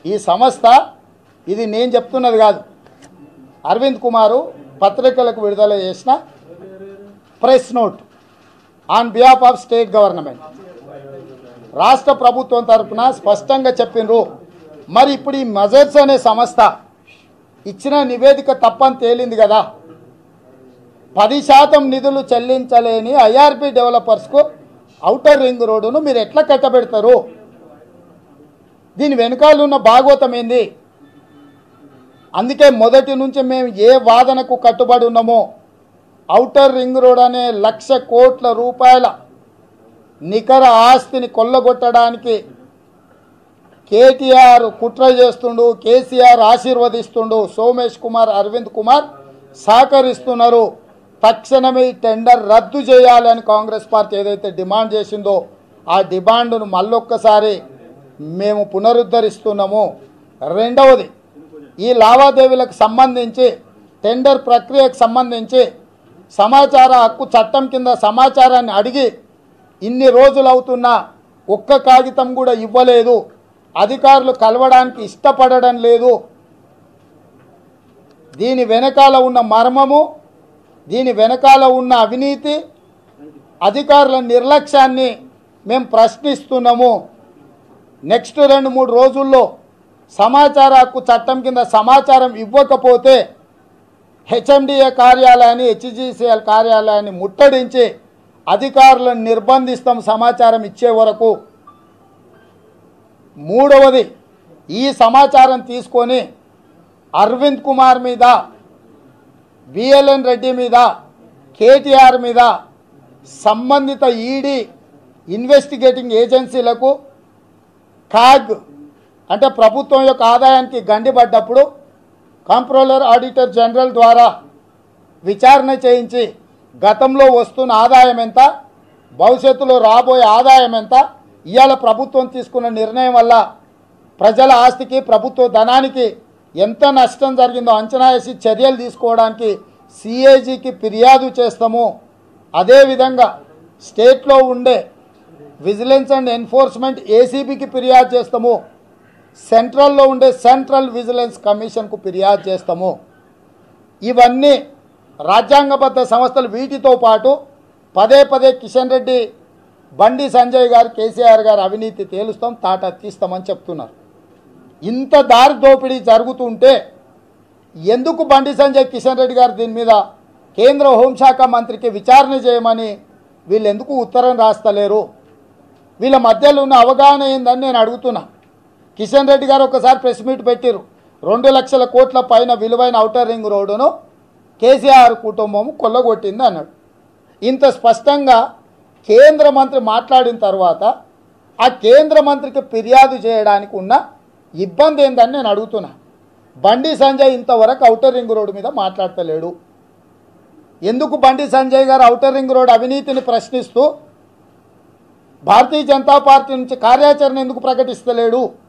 ఈ సంస్థ ఇది నేను చెప్తున్నది కాదు, అరవింద్ కుమారు పత్రికలకు విడుదల చేసిన press note on behalf of state government. రాష్ట్ర ప్రభుత్వం తరఫున స్పష్టంగా చెప్పినరు. మరి ఇప్పుడు ఈ మెజర్స్ అనే సంస్థ ఇచ్చిన నివేదిక తప్పని తేలింది కదా. 10% నిధులు చెల్లించలేని ఐఆర్పి డెవలపర్స్కు ఔటర్ రింగ్ రోడ్డును మీరు ఎట్లా కట్టబెడతారు? దీని వెనుకాల ఉన్న భాగవతం ఏంది? అందుకే మొదటి నుంచి మేము ఏ వాదనకు కట్టుబడి ఉన్నామో, ఔటర్ రింగ్ రోడ్ అనే 1,00,000 కోట్ల రూపాయల నికర ఆస్తిని కొల్లగొట్టడానికి కేటీఆర్ కుట్ర చేస్తుండు, కేసీఆర్ ఆశీర్వదిస్తుండు, సోమేష్ కుమార్, అరవింద్ కుమార్ సహకరిస్తున్నారు. తక్షణమే ఈ టెండర్ రద్దు చేయాలని కాంగ్రెస్ పార్టీ ఏదైతే డిమాండ్ చేసిందో ఆ డిమాండ్ను మళ్ళొక్కసారి మేము పునరుద్ధరిస్తున్నాము. రెండవది, ఈ లావాదేవీలకు సంబంధించి టెండర్ ప్రక్రియకు సంబంధించి సమాచార హక్కు చట్టం కింద సమాచారాన్ని అడిగి ఇన్ని రోజులు అవుతున్నా ఒక్క కాగితం కూడా ఇవ్వలేదు. అధికారులు కలవడానికి ఇష్టపడడం లేదు. దీని వెనకాల ఉన్న మర్మము, దీని వెనకాల ఉన్న అవినీతి, అధికారుల నిర్లక్ష్యాన్ని మేము ప్రశ్నిస్తున్నాము. నెక్స్ట్ 2-3 రోజుల్లో సమాచార హక్కు చట్టం కింద సమాచారం ఇవ్వకపోతే హెచ్ఎండిఏ కార్యాలయాన్ని, హెచ్జిసిఎల్ కార్యాలయాన్ని ముట్టడించి అధికారులను నిర్బంధిస్తాం సమాచారం ఇచ్చే వరకు. మూడవది, ఈ సమాచారం తీసుకొని అరవింద్ కుమార్ మీద, బిఎల్ఎన్ రెడ్డి మీద, కేటీఆర్ మీద సంబంధిత ఈడీ ఇన్వెస్టిగేటింగ్ ఏజెన్సీలకు కాగ్ అంటే ప్రభుత్వం యొక్క ఆదాయానికి గండిపడ్డప్పుడు కంట్రోలర్ ఆడిటర్ జనరల్ ద్వారా విచారణ చేయించి గతంలో వస్తున్న ఆదాయం ఎంత, భవిష్యత్తులో రాబోయే ఆదాయం ఎంత, ఇవాళ ప్రభుత్వం తీసుకున్న నిర్ణయం వల్ల ప్రజల ఆస్తికి, ప్రభుత్వ ధనానికి ఎంత నష్టం జరిగిందో అంచనా వేసి చర్యలు తీసుకోవడానికి సిఏజీకి ఫిర్యాదు చేస్తాము. అదేవిధంగా స్టేట్లో ఉండే విజిలెన్స్ అండ్ ఎన్ఫోర్స్మెంట్ ఏసీబీకి ఫిర్యాదు చేస్తాము. సెంట్రల్లో ఉండే సెంట్రల్ విజిలెన్స్ కమిషన్కు ఫిర్యాదు చేస్తాము. ఇవన్నీ రాజ్యాంగబద్ధ సంస్థలు. వీటితో పాటు పదే పదే కిషన్ రెడ్డి, బండి సంజయ్ గారు, కేసీఆర్ గారు అవినీతి తేలుస్తాం, తాట తీస్తామని చెప్తున్నారు. ఇంత దారి దోపిడీ జరుగుతుంటే ఎందుకు బండి సంజయ్, కిషన్ రెడ్డి గారు దీని మీద కేంద్ర హోంశాఖ మంత్రికి విచారణ చేయమని వీళ్ళు ఎందుకు ఉత్తరం రాస్తలేరు? వీళ్ళ మధ్యలో ఉన్న అవగాహన ఏందని నేను అడుగుతున్నా. కిషన్ రెడ్డి గారు ఒకసారి ప్రెస్ మీట్ పెట్టారు. 2 లక్షల కోట్ల పైన విలువైన ఔటర్ రింగ్ రోడ్డును కేసీఆర్ కుటుంబం కొల్లగొట్టింది అన్నాడు. ఇంత స్పష్టంగా కేంద్ర మంత్రి మాట్లాడిన తర్వాత ఆ కేంద్ర మంత్రికి ఫిర్యాదు చేయడానికి ఉన్న ఇబ్బంది ఏందని నేను అడుగుతున్నా. బండి సంజయ్ ఇంతవరకు ఔటర్ రింగ్ రోడ్డు మీద మాట్లాడతలేడు. ఎందుకు బండి సంజయ్ గారు ఔటర్ రింగ్ రోడ్ అవినీతిని ప్రశ్నిస్తూ భారతీయ జనతా పార్టీ నుంచి కార్యాచరణ ఎందుకు ప్రకటిస్తలేడు?